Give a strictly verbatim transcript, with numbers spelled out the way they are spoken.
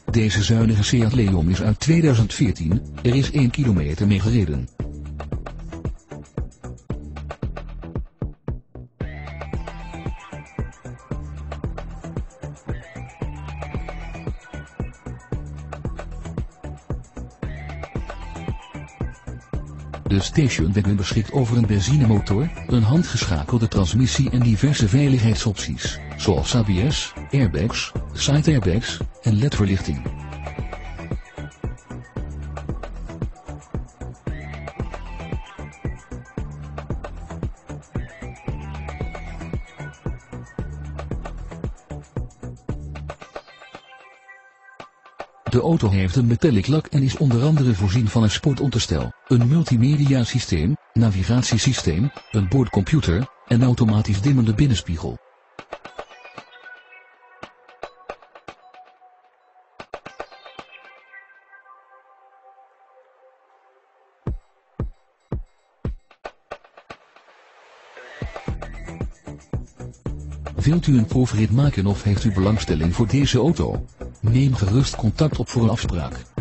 Deze zuinige Seat Leon is uit tweeduizend veertien, er is één kilometer mee gereden. De stationwagon beschikt over een benzinemotor, een handgeschakelde transmissie en diverse veiligheidsopties, zoals A B S, airbags, side airbags en L E D-verlichting. De auto heeft een metallic lak en is onder andere voorzien van een sportonderstel, een multimedia systeem, navigatiesysteem, een boordcomputer en automatisch dimmende binnenspiegel. Wilt u een proefrit maken of heeft u belangstelling voor deze auto? Neem gerust contact op voor een afspraak.